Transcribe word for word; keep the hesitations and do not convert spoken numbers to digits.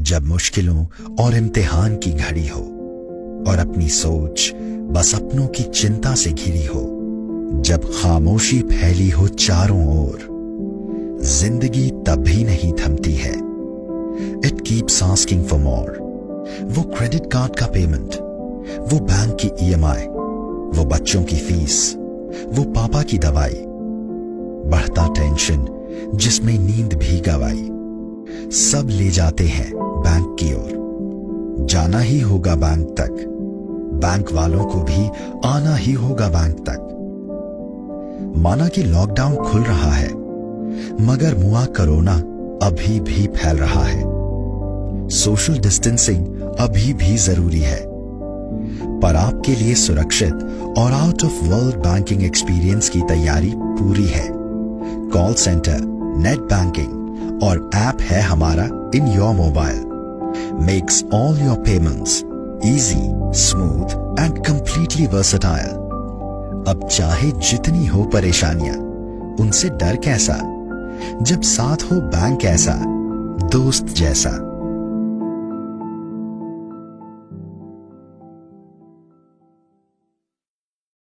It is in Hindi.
जब मुश्किलों और इम्तिहान की घड़ी हो और अपनी सोच बस अपनों की चिंता से घिरी हो, जब खामोशी फैली हो चारों ओर, जिंदगी तब भी नहीं थमती है। It keeps asking for more. वो क्रेडिट कार्ड का पेमेंट, वो बैंक की ईएमआई, वो बच्चों की फीस, वो पापा की दवाई, बढ़ता टेंशन जिसमें नींद भी गवाई, सब ले जाते हैं बैंक की ओर। जाना ही होगा बैंक तक, बैंक वालों को भी आना ही होगा बैंक तक। माना कि लॉकडाउन खुल रहा है, मगर मुआ कोरोना अभी भी फैल रहा है। सोशल डिस्टेंसिंग अभी भी जरूरी है, पर आपके लिए सुरक्षित और out of world banking experience की तैयारी पूरी है। कॉल सेंटर, नेट बैंकिंग और ऐप है हमारा in your mobile, makes all your payments easy, smooth and completely versatile. अब चाहे जितनी हो परेशानियां, उनसे डर कैसा, जब साथ हो बैंक ऐसा, दोस्त जैसा।